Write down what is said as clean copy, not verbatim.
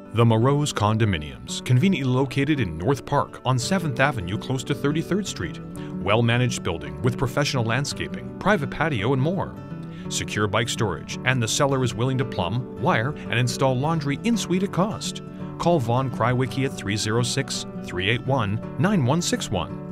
The Morose Condominiums, conveniently located in North Park on 7th Avenue close to 33rd Street. Well-managed building with professional landscaping, private patio and more. Secure bike storage, and the seller is willing to plumb, wire, and install laundry in-suite at cost. Call Vaughn Krywicki at 306-381-9161.